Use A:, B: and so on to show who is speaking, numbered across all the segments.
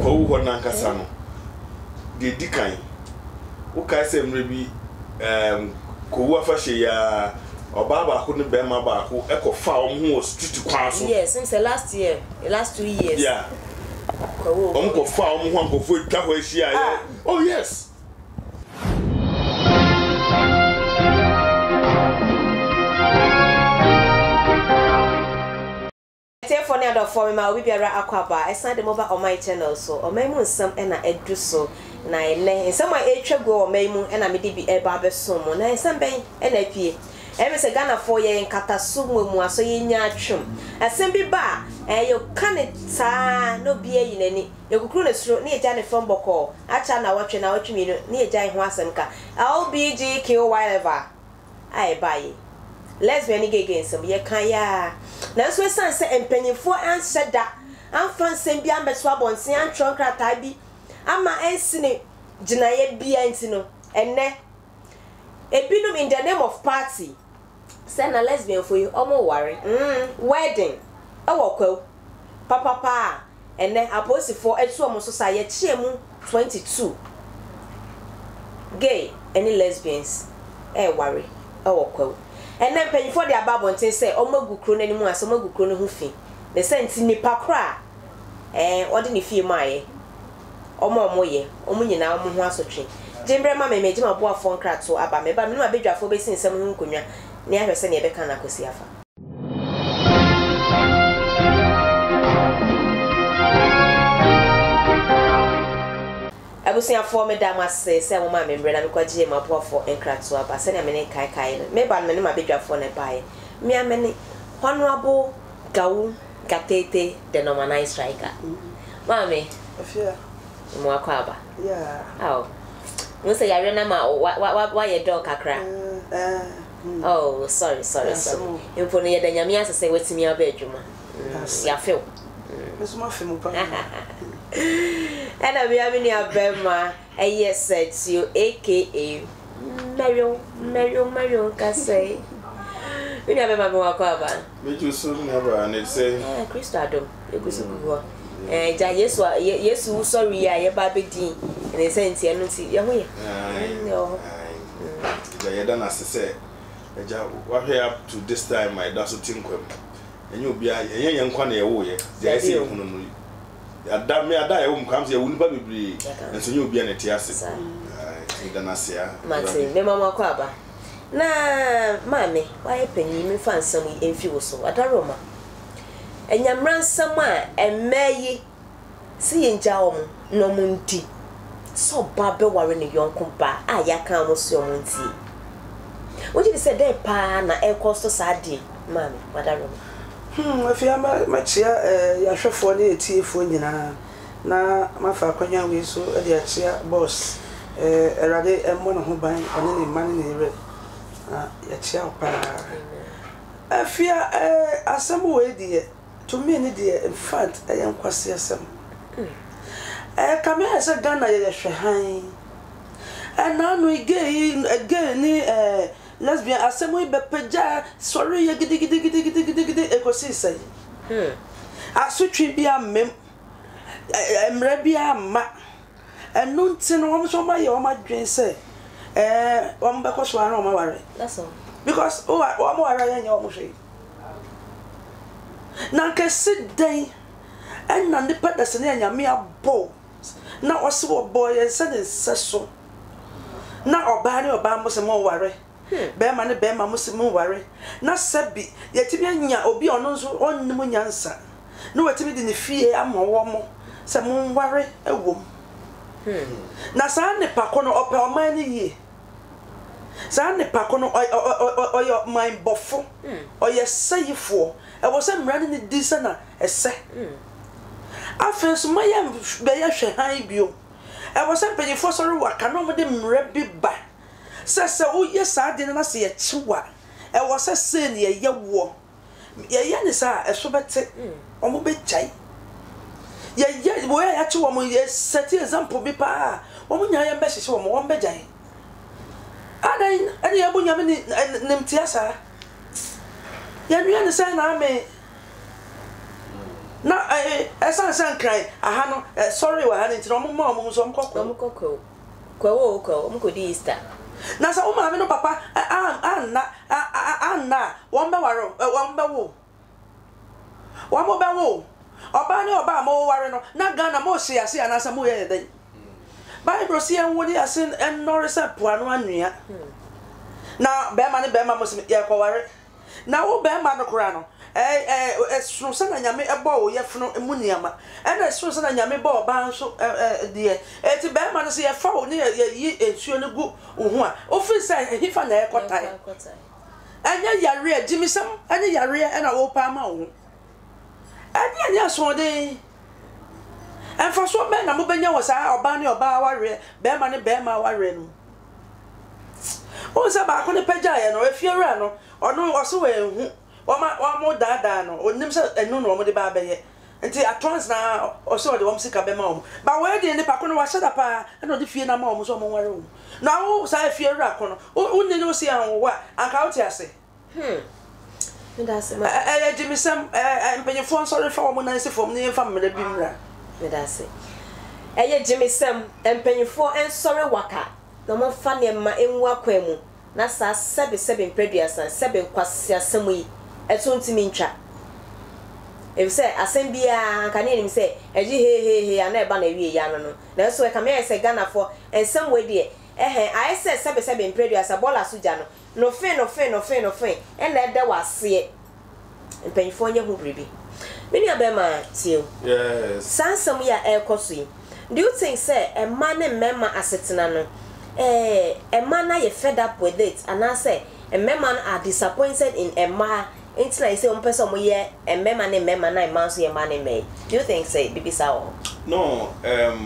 A: Ko ho na nkasa no. De dikan. Wo ka se mre bi ko wo afahye ya oba ba ko ne be ma ba ko ekofa omho street kwan so.
B: Yes, since the last 2 years.
A: Yeah. Ko fa omho ankofo twa ho ahia ya. Oh yes.
B: For the other for me, I will be a aquaba. I signed them over on my channel, so or my moon some and I do so. Na in some way go or may moon and I may be a barber someone. And some bang and a pee. Every say Ghana 4 year in Katasum, so in your chum. A simple bar, and you can't no beer in any. You could croon a stroke near Janet from Boko. I chana watching out to me near Giant Wasanka. I'll be GQ whatever. I buy it. Lesbian against some ye kaya. Now, so son said, and penny for answer that. I'm from Saint Bian Swab on Saint Tronka Tibi. I'm my ensign, Janaye Biantino, and ne a binum in the name of party. Send a lesbian for you, almost worry. Wedding. Oh, Papa, and then I posted for a swam society, Chemu 22. Gay, any lesbians, worry. Oh, and then penny for the above and say, oh, my good crone anymore, so my good crone who fee. The sense in the pakra, and what didn't you feel my moye, omunya na omu aso twe. Jembre ma me ma bo afon krato aba me ba me no abedwa fo be sin sem hu nkonwa ne ahwese ne be kan akosi afa. Abusia fo me da mase se mo ma me mbre na me kwaje ma bo afo enkrato aba se ne me ne kai me ba me no abedwa fo ne bae. Me amene honorable gawu gatete the nominate striker. Mami
C: afia
B: Mwakwaba.
C: Yeah.
B: Oh. Musa ya rena ma wa ye dog kakra. Oh, sorry. Impo no ye da nyame asese wetimi aba adwuma. Ya feel.
C: Meso ma feel mo pa.
B: And we have any abema said you aka Mario Kasei. We never Mwakwaba.
A: Me just never and it say
B: Christo Adam. Ekusugo. Yes, sorry, I have a din in a sense, and see your way. No, I
A: done as I say, what here up to this time, my doctor think and you'll be a young quantity away. They say, I damn me, I die, whom comes here, wouldn't probably, and so you'll be an etias. Then I say, Martin,
B: Mamma Quaba. Na, mammy, why penny me find some in fuel so at Aroma. And yam ran somewhere and may see in Jawm no munti. So Barbara warren a young compa, I can't was your munti. What did you say there, pa, na air cost sadi, mammy, madam?
C: If you are my chair, your chef for the tea for dinner. Na my falconia we so a dear chair boss, a rade and one who buying and any money in the red. Your chair, pa. I fear a some way, dear. To me, dear, in fact, I am quite some. Come here as a gun, I shine. And now we gain again, lesbian, as some way, but Peja, sorry, you get a cosy. I should be a mem. I'm Rabia Ma. And no tin almost on my dream say. One back was one on my worry. That's all. Because, oh, I'm more than your machine. Now can sit day and none the pet that's near mere bow. Now was a boy and said in so. Now or banny or bambus and more worry. Bear money, bear my muslim worry. Not sabby, yet to be or be on the moon answer. No, what to be in the fear, I'm more warm. Some moon worry a womb. Now, Sandy Pacono up our money ye. Sandy Pacono or your mind buffo or your say for. I was running in this and I say, I feel so my young bear high view. I was up for sorrow, I cannot them rabbi back. Says, oh, yes, I didn't see a chihuahua. I was a sin, ye war. Ye yanis are a sober or mobile chai. Ye, where I two woman, yes, set example be pa. Woman, I am message from one bedjay. I any abunyamin named Tiasa. You understand, I may. na esan cry aha no sorry wa ha nti no mo so
B: mkoko kwa mkodi Easter
C: na sa o ma me no papa anna won be waro won be wo oba ni oba mo ware no na Ghana mo se ase anasa mo ye den Bible si en wodi ase en norisa poano anua na be ma mo se ye ko ware na wo be ma no kura no so se na nyame ebo wo ye funu mu niama na so se na nyame bo oba nso de ti be ma no se ye fa wo ni yi ensuo ne gu wo a ofisa hifa na ye kotai anya yare ajimisam anya yare na wo pa ma wo ani aso de enfa so be na mo benya wo sa oba ni oba ware be ma ware no o se ba ko ne pagya ye no efiewura no ono wo so we hu wa mo dada no onim se enu no mo de ba be ye nti atons na o so de wo sika be ma wo ba we de ne pa ko no wa shada pa na de fie na ma wo so mo ware wo na wo sa efiewura ko no o nne no si an wo wa anka wo ti ase
B: Medase ma
C: jimisam empenyefo sorry for mo nan se fom ne mfa mmere bi mra
B: medase jimisam empenyefo en sorry waka na mo fa ne ma enwu akwa mu na sa sebe mpreduasa sebe nkwase asem yi eto ntimi ntwa e se asem bia ka ne nim se eji he ana eba na wie ya no na so e ka me se Ghana for ensem we de I se sebe mpreduasa bola suja no fe and let that was see mpanyfo nye hu bribi many abema tio
A: yes
B: sansam ya ekoso do you think say a man and memma asetena no a man are fed up with it and I say a memman are disappointed in a man until I say on person mo ye a memma and memma na man so your man me do you think say bibi sawo
A: no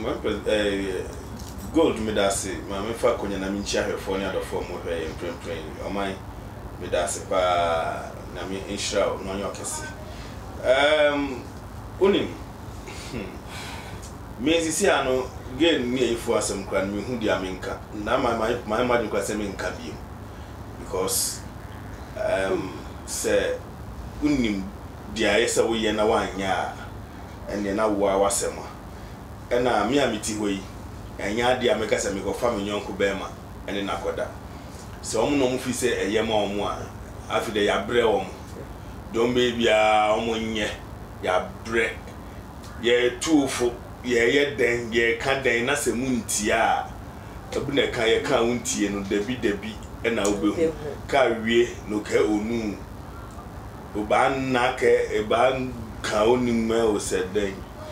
A: gold me da se ma me fa konya na me nchia hwefo ne adofo mo hwe emprempren oman me da se pa na me insha no nyo kese unim me sisi ano gen ni ifo asem kra me hu dia me nka na my imagine kwa se me nka bi because se unim dia yesa wo ye na wanya ene na wo awasema ena me amiti hoyi enya dia meka se me ko fa me nyonko bema ene nakoda se omo no mu fi se eyema omo a afide ya bre omo don baby a omo nye ya bre ye tuufo ye den ye ka den na se mu ntia obi na ka ye ka untie no debi ena obehu ka wie no ka onu oba na ke e ba ka oni ma o se den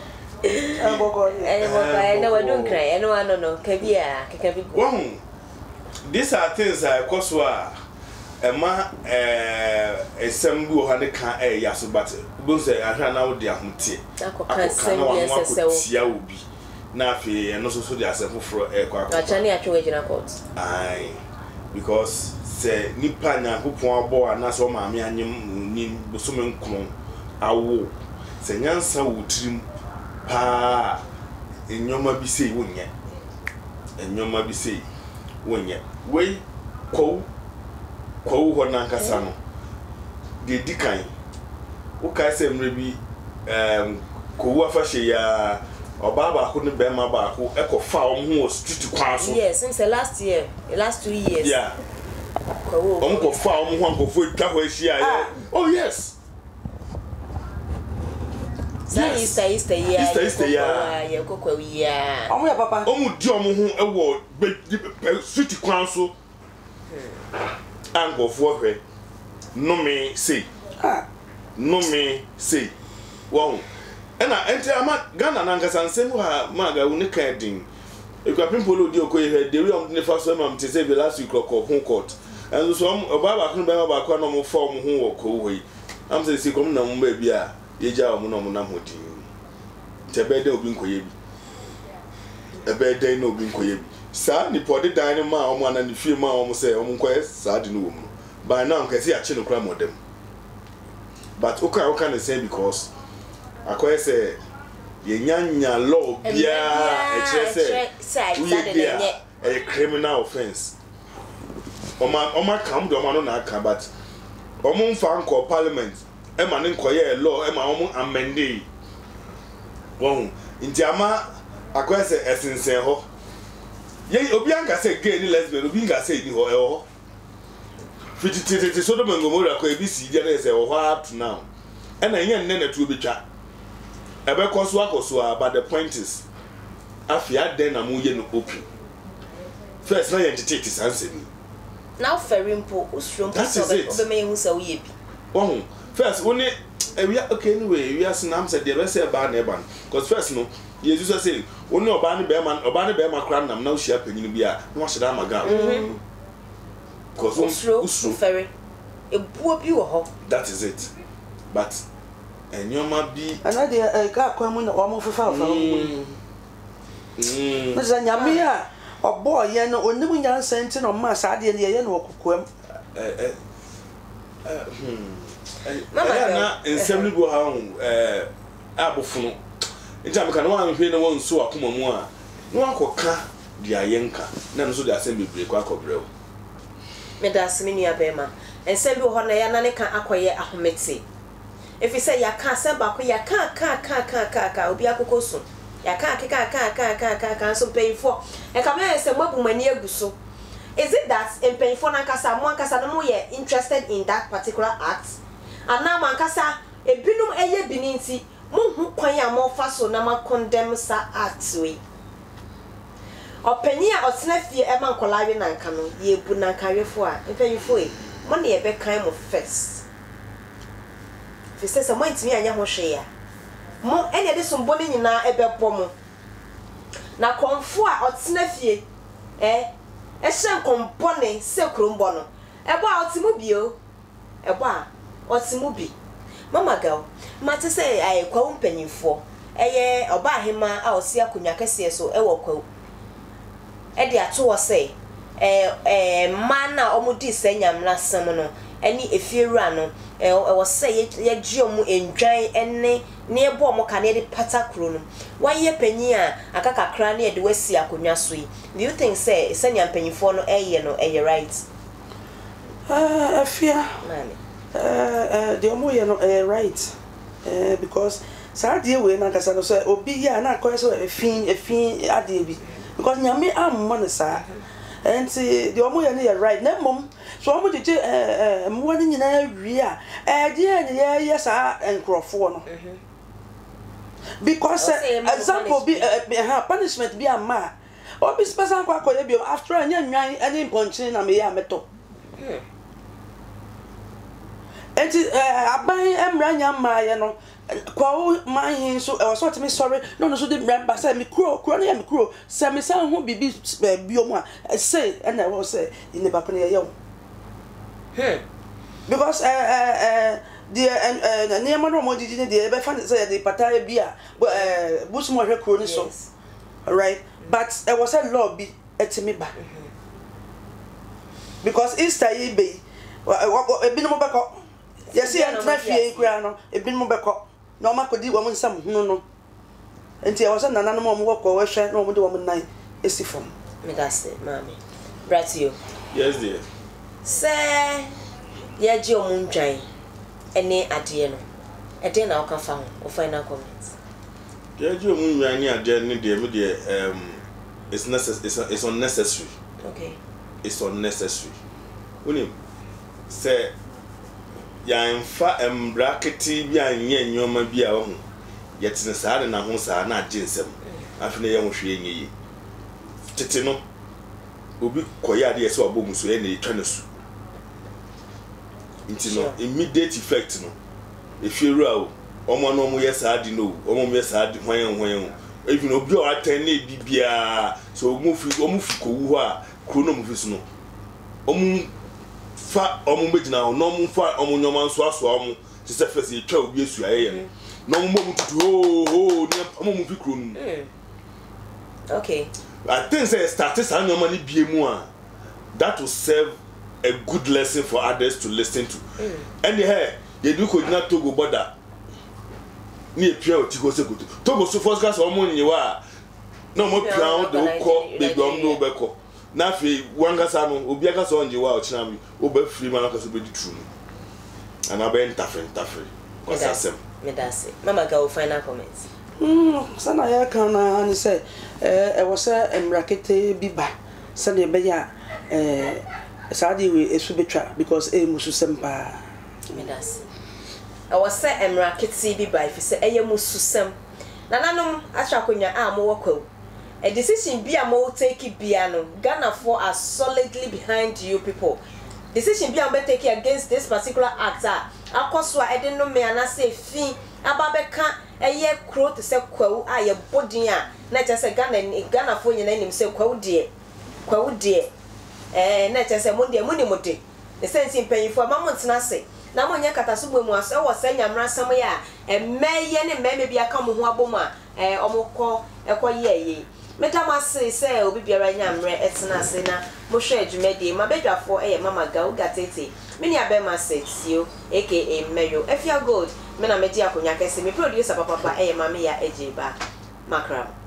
A: these are things I cause Emma some go had a can yasu but both I ran out the ahunti. I will be Nafi and also the assembly for a quack. Aye, because say Nipana who point boy and that's all my mean Busuman come. I will say Yansa would trim pa in your ma be say won yet. And your ma be say won yet. Way ko wana kasano de dikan wo kai se mrebi ko wa fa hye ya oba ba ko ne be ma ba ko e ko fa ho street kwan so
B: yes since the last 2 years
A: yeah ko fa ho ko fo twa ho hia oh yes
B: Easter yeah yeah kokwa yeah
C: omo ya papa
A: omu di omo ho e wo street kwan so ango for hwe no me say wow ena enti ama Ghana na nkasa nsem ha maga uni kadin ekwa pimpolo di okoye he de we om ne fa so am te say the last week ko court and so oba ba kun be ma ba kwa no mo form ho wo ko hoyi am say kom na mo ba bia ye ja o mo no mo na hodi te be de obi nkoye bi e be de no obi nkoye bi sa ni pode dan ma o mo na ni fie ma o mo say o mo nkoye sa de no wo mu by now nkesi a chi no kra modem but okay na say because akoye say ye nyanya law bia e kire say a criminal offense oma kam do ma no na aka but omo mfa nko parliament e ma ne nkoye law e ma omo amende Won nti ama akwai se esensen ho ye obi anka se gay ni lesbian obi anka se ni ho e ho fitititi Sodom and Gomorrah ko ebi si dia na se ho up to now and enye nne na tu betwa ebe koso but the point is afia den na mu ye no open first na ye tete sanse ni
B: now ferimpo usrum po so be me hu se wo ye bi
A: won first woni okay anyway we are snam said the best about neban because first no Jesus say woni oba ne be ma kra nam na wo hia panyin bia na wo hyeda maga because usrum
B: ferry ebuo bi wo ho
A: that is it but enyoma bi
C: anade ka kwa mu na o mo fefa fa no za nyame a obo ye no onimu nyansa nti no ma sa de ye no okokoam
B: mama
A: na ensem go ha abofunu nti ameka no wan hwe na won so akoma mu a no akoka dia yenka na no so dia asem bebre kwa akobrɛw
B: me da asemi nua bema ensem bi ho na ya na ne kan akoye ahomete efi say ya ka asem ba ko ya ka obi akokoso ya ka so payfo e ka me ensem abumani aguso. Is it that in paying for Nankasa, Monkasa no more interested in that particular act? And now Mankasa, a binum eye bininti, Munhu Quaya more faso nama condemn sa actway. Or Penia or Sneffy Eman Colari Nankano, ye Bunankari for, and pay you for it. Money a big kind of first. If you say some way to me, and Yahoshea. More any of this some bonnie in our ebe pomo. Na confua or Sneffy, Eshen kompone se krombo no ebo a otimu bio ebo a otimu bi mama girl mate say ai kwa mpanyimfo eye oba ahema a osi akonya kese so ewo kwa e de ato wo say mana omudi senyam na sem no eni efiewura no e say ye gi omu endwan ene ne ebo omo ka ne de patakro no waye panyi a akakakra ne de wasi akonya so yi. Do you think say senyam panyimfo no eye right?
C: Afia the omo ye no right because sa de we na kasa no say obi ya na akoye so efin ade bi because nyame ammo no sa and the omo ye right na mom so omo jeje mo ni nyina wi a de ye sa enkrofo no because example be punishment be ama obi special kwa koye bi after anya nwan any ponchi na me ya meto enti aban emra nya ma ye no kwa man hin so e so timi sorry no so de remember say me kro na ya me kro say me san ho bibi biom a say and I was say in the back na ye because the near man mo did the be fan say the pataya bia bush mo hwe kro ni so right but there was a law be etimi ba because Easter ye be ebi no beko yes e entra fie kura no ebi no beko no makodi wo nsam hunu no enti e was na nanu mo woko we hwe no mo de wo nan esifom
B: me da say mami bratio
A: yes dear
B: say ye ji omuntwan ene ade no e de na oka fa ho o final comments
A: ye ji omuntwan ni ade ne de me de it's necessary it's unnecessary
B: okay
A: it's unnecessary unim say ya mfa embraketi bi anye nyoma bi a ho yetine saa de na ho saa na aginsem afine ye ho hwe enyi tete no obi koya de yesi obo muso e na etwa na su nti no immediate effect no efiewura o omo no mo yesa adi no omo mo yesa adi hwan even obi o aten na bibia so omo fi ko wu ho a krono mo fi su no omo fa omo megina no omo fa omo nyoma nso aso omo ti se fese etwa obi esu aye no omo mo tutu ho ni omo mo fi krono
B: okay
A: I think say start sa nyoma ni biemu a that will serve a good lesson for others to listen to and here they do ko na Togo border ni epia otiko sekutu Togo so first class omo nyiwa na mo pia o de ko bebi om no beko na fe wangasa no obi aka so njiwa o china mi o ba free man aka so be di true and I be interfere kwasa sem
B: me da say mama ga o final comments
C: Sana ya kana ni say was a mrakete biba sane be ya saadi we esu betwa because musu sempa
B: medas was a mrakete biba if say musu sem nananom atwakonya mo wakwa a decision be a mo take bia no Ghana for are solidly behind you people. Decision be a be take against this particular actor akoswa e de no me anase fi ababeka eye kro to se kwawu aye bodin a na che se Ghana for nyina nim se kwawu de na che se mo de munimode the sense mpanyifo amamotena se na mo nya kataso mu aso wo se nyamra sam ya emeye ne meme bia ka mo ho abomu a omukọ ekoye metamase se obi biara nyamre etena se na mo hwe adwumadi ma bedwafo mama ga ugatete mini abema setio aka meyo efia gold me na meji akonya kese me producer papa mama ya ejeba makram